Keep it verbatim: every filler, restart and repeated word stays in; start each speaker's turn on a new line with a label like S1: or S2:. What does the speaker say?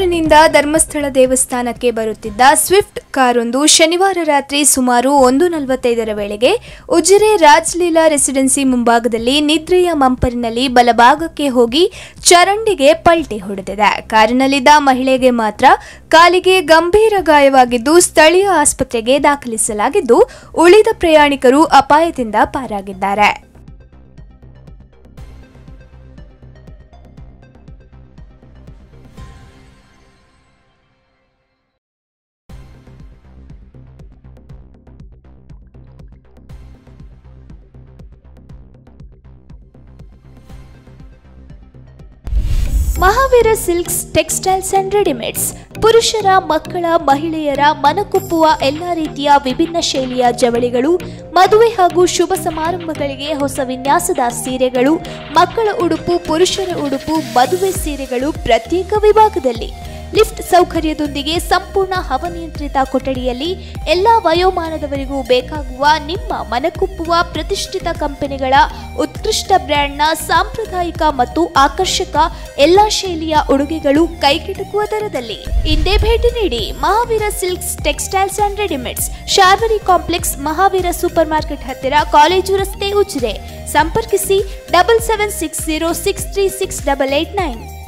S1: ಬೆಂಗಳೂರಿನಿಂದ ಧರ್ಮಸ್ಥಳ ದೇವಸ್ಥಾನಕ್ಕೆ ಬರುತ್ತಿದ್ದ ಸ್ವಿಫ್ಟ್ ಕಾರೊಂದು ಶನಿವಾರ ರಾತ್ರಿ ಸುಮಾರು ಒಂದು ನಲವತ್ತೈದರ ವೇಳೆಗೆ ಉಜಿರೆ ರಾಜ್ಲೀಲಾ ರೆಸಿಡೆನ್ಸಿ ಮುಂಭಾಗದಲ್ಲಿ ನಿದ್ರೆಯ ಮಂಪರಿನಲ್ಲಿ ಬಲಭಾಗಕ್ಕೆ ಹೋಗಿ ಚರಂಡಿಗೆ ಪಲ್ಟಿ ಹೊಡೆದಿದೆ. ಕಾರಿನಲ್ಲಿದ್ದ ಮಹಿಳೆಗೆ ಮಾತ್ರ ಕಾಲಿಗೆ ಗಂಭೀರ ಗಾಯವಾಗಿದ್ದು ಸ್ಥಳೀಯ ಆಸ್ಪತ್ರೆಗೆ ದಾಖಲಿಸಲಾಗಿದ್ದು, ಉಳಿದ ಪ್ರಯಾಣಿಕರು ಅಪಾಯದಿಂದ ಪಾರಾಗಿದ್ದಾರೆ. Mahaveer silks textiles and readymades ಪುರುಷರ, ಮಕ್ಕಳ, ಮಹಿಳೆಯರ ಮನಕುಪ್ಪುವ ಎಲ್ಲಾ ರೀತಿಯ ವಿಭಿನ್ನ ಶೈಲಿಯ ಜವಳಿಗಳು, ಮದುವೆ ಹಾಗೂ ಶುಭ ಸಮಾರಂಭಗಳಿಗೆ ಹೊಸ ವಿನ್ಯಾಸದ ಸೀರೆಗಳು, ಮಕ್ಕಳ ಉಡುಪು, ಪುರುಷರ ಉಡುಪು, ಮದುವೆ ಸೀರೆಗಳು ಪ್ರತ್ಯೇಕ ವಿಭಾಗದಲ್ಲಿ, ಲಿಫ್ಟ್ ಸೌಕರ್ಯದೊಂದಿಗೆ ಸಂಪೂರ್ಣ ಹವಾನಿಯಂತ್ರಿತ ಕೊಠಡಿಯಲ್ಲಿ ಎಲ್ಲಾ ವಯೋಮಾನದವರಿಗೂ ಬೇಕಾಗುವ ನಿಮ್ಮ ಮನಕುಪ್ಪುವ ಪ್ರತಿಷ್ಠಿತ ಕಂಪನಿಗಳ ಉತ್ಕೃಷ್ಟ ಬ್ರ್ಯಾಂಡ್ನ ಸಾಂಪ್ರದಾಯಿಕ ಮತ್ತು ಆಕರ್ಷಕ ಎಲ್ಲಾ ಶೈಲಿಯ ಉಡುಗೆಗಳು ಕೈಗೆಟುಕುವ ದರದಲ್ಲಿ. ಇಂದೇ ಭೇಟಿ ನೀಡಿ Mahaveer silks textiles and readymades, Sharvari complex, Mahaveer super market ಹತ್ತಿರ, ಕಾಲೇಜು ರಸ್ತೆ, ಉಜಿರೆ. ಸಂಪರ್ಕಿಸಿ double seven six zero six three six double eight nine.